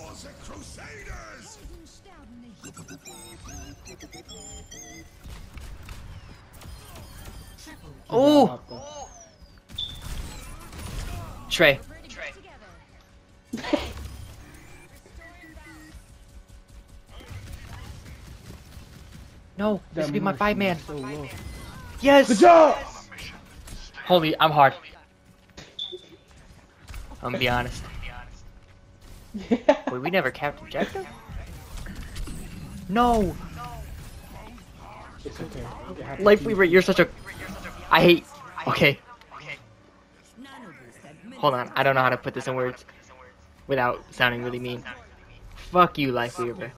Oh! Trey. No, this would be my 5-man. So Yes! good job! Homie, I'm hard. I'm gonna be honest. Wait, we never capped objective? No! It's okay. Life Weaver, you're such a... I hate... Okay. Hold on, I don't know how to put this in words without sounding really mean. Fuck you, Life Weaver.